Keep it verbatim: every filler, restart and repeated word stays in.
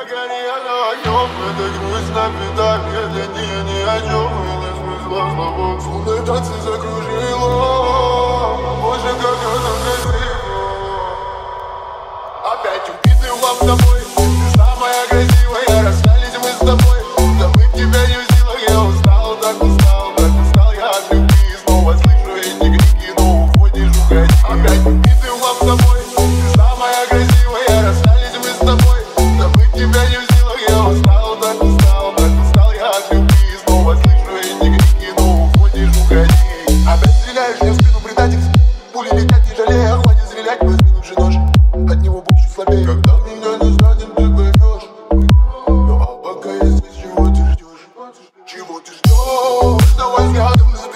горела огнем, это грустно беда, для нее ни о чем, и нет смысла слова. Словно танцы закружила, боже, как это красиво. Опять убитый вам тобой, ты самая красивая, расстались мы с тобой, забыть тебя не в силах, я устал, так устал, так устал я от любви. Снова слышу эти крики, но уходишь, уходи. Опять убитый вам тобой, ты самая красивая, расстались мы с тобой, забыть тебя не в силах, я устал, так устал, так устал я от любви. Снова слышу эти крики, но уходишь, уходи. Опять стреляешь мне в спину, предатель, пули летят, не жалея, хватит стрелять, возьми лучше нож, от него больше слабее. Когда меня не станет, ты поймешь. Ну а пока я здесь, чего ты ждешь? Чего ты ждешь? Давай взглядом на